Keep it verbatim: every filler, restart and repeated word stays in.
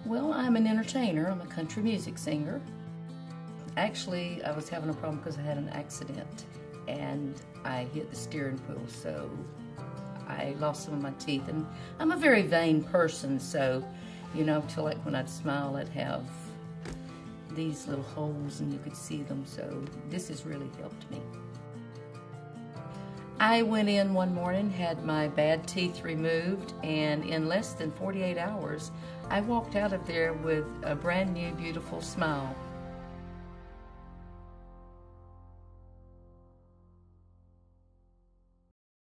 Well, I'm an entertainer. I'm a country music singer. Actually, I was having a problem because I had an accident and I hit the steering wheel, so I lost some of my teeth. And I'm a very vain person, so, you know, I feel like when I'd smile, I'd have these little holes and you could see them, so this has really helped me. I went in one morning, had my bad teeth removed, and in less than forty-eight hours, I walked out of there with a brand new, beautiful smile.